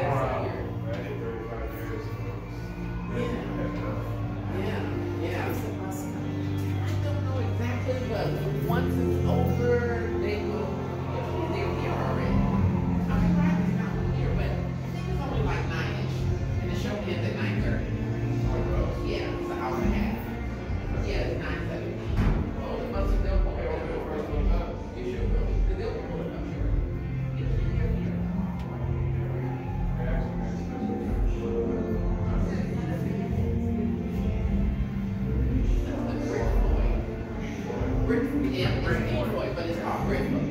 Wow. year. I did 35 years. Yeah. I don't know exactly, but once it's over, they will they're here already. I mean, right, it's not here, but I think it's only like 9-ish. And the show ends at 9:30. Yeah, it's an hour and a half. Yeah, it's 9:30. Oh, the most of them will be over. You should go. Because they'll pull it up here. It's here. Brick, yeah, it's Detroit, but it's called Brick.